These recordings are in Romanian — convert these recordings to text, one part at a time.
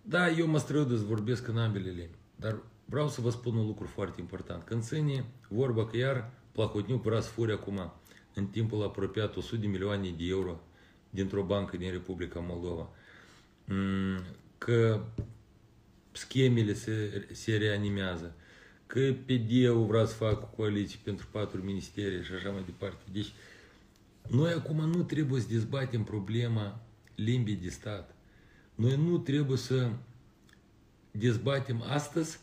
Da, eu mă străduiesc să vorbesc în ambele limbi, dar vreau să vă spun un lucru foarte important. Când ține vorba că iar Plahotniuc vrea să fure acum, în timpul apropiat, 100 de milioane de euro dintr-o bancă din Republica Moldova, că schemele se reanimează, că PD-ul vrea să facă coaliții pentru 4 ministerii și așa mai departe. Deci, noi acum nu trebuie să dezbatem problema limbii de stat. Noi nu trebuie să dezbatem astăzi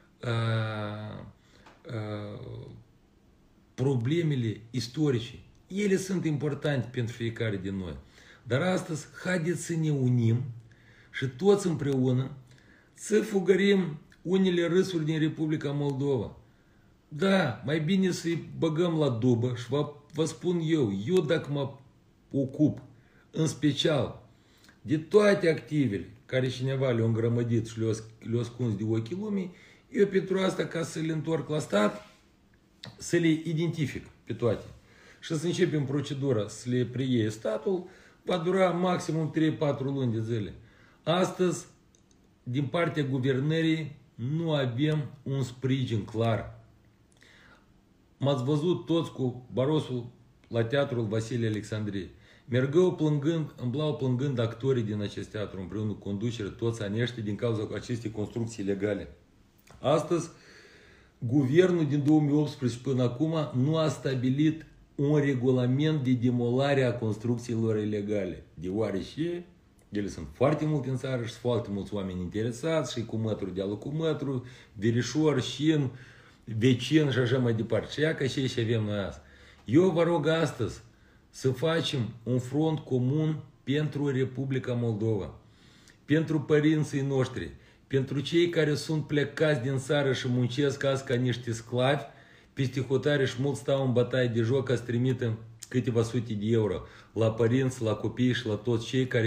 problemele istorice. Ele sunt importante pentru fiecare din noi. Dar astăzi, haideți să ne unim și toți împreună să fugărim unele râsuri din Republica Moldova. Da, mai bine să-i băgăm la dubă și vă spun eu dacă mă ocup în special de toate activele care cineva le-a îngrămădit și le-a ascuns de ochii lumii, eu pentru asta, ca să le întorc la stat, să le identific pe toate. Și să începem procedura să le preie statul, va dura maximum 3-4 luni de zile. Astăzi, din partea guvernării, nu avem un sprijin clar. M-ați văzut toți cu barosul la teatrul Vasile Alexandrie. Mergău plângând, îmblau plângând actorii din acest teatru, împreună cu conducere, toți anești din cauza acestei construcții legale. Astăzi, guvernul din 2018 până acum nu a stabilit un regulament de demolare a construcțiilor ilegale, deoarece ele sunt foarte multe în țară și sunt foarte mulți oameni interesați, și cu mătru de-alu cu mătru, verișor, șin, vecin și așa mai departe. Și ia ca și avem noi azi. Eu vă rog astăzi să facem un front comun pentru Republica Moldova, pentru părinții noștri, pentru cei care sunt plecați din țară și muncesc azi ca niște sclavi, peste hotare și mulți stau în bătaie de joc ca să trimită câteva sute de euro la părinți, la copii și la toți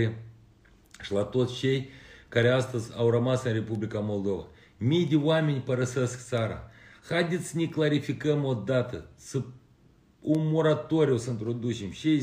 cei care astăzi au rămas în Republica Moldova. Mii de oameni părăsesc țara. Haideți să ne clarificăm odată, un moratoriu să introducem și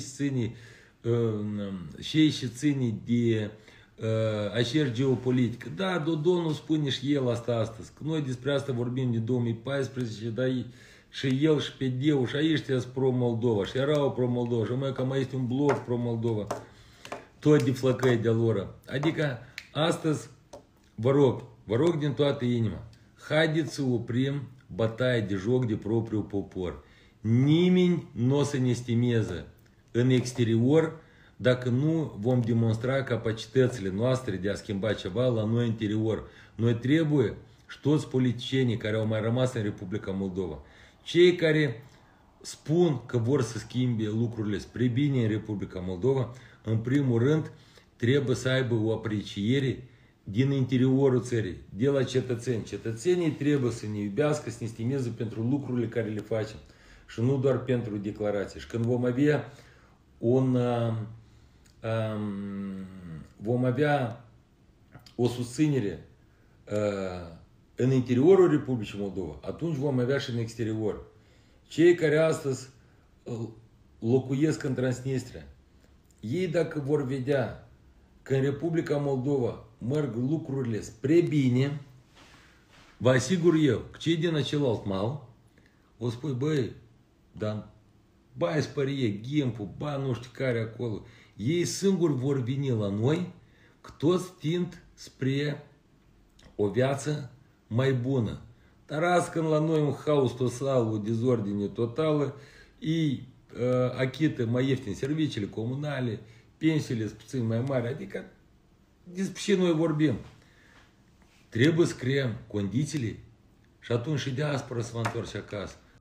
ce ține de așeri geopolitică. Da, Dodonul spune și el asta astăzi, că noi despre asta vorbim din 2014, dar și el și PD-ul și aici sunt pro-Moldova și erau pro-Moldova și mai este un bloc pro-Moldova, tot de flăcăi de lor. Adică astăzi vă rog din toată inima, haideți să oprim bătaia de joc de propriul popor. Nimeni nu o să ne estimeze în exterior dacă nu vom demonstra capacitățile noastre de a schimba ceva la noi în interior. Noi trebuie, și toți politicienii care au mai rămas în Republica Moldova, cei care spun că vor să schimbe lucrurile spre bine în Republica Moldova, în primul rând trebuie să aibă o apreciere din interiorul țării, de la cetățeni. Cetățenii trebuie să ne iubească, să ne stimeze pentru lucrurile care le facem și nu doar pentru declarații. Și când vom avea o susținere în interiorul Republicii Moldova, atunci vom avea și în exterior. Cei care astăzi locuiesc în Transnistria, ei dacă vor vedea că în Republica Moldova merg lucrurile spre bine, vă asigur eu că cei din același mal o spui, băi, dar Baia Spărie, Ghimpu, nu știu care acolo, ei singuri vor veni la noi, că toți tind spre o viață mai bună. Dar azi când la noi un haos total, o dezordine totală, ei achită mai ieftin serviciile comunale, pensiile sunt puțin mai mari, adică despre ce noi vorbim. Trebuie să creăm condițiile și atunci și diaspora să vă întoarce acasă.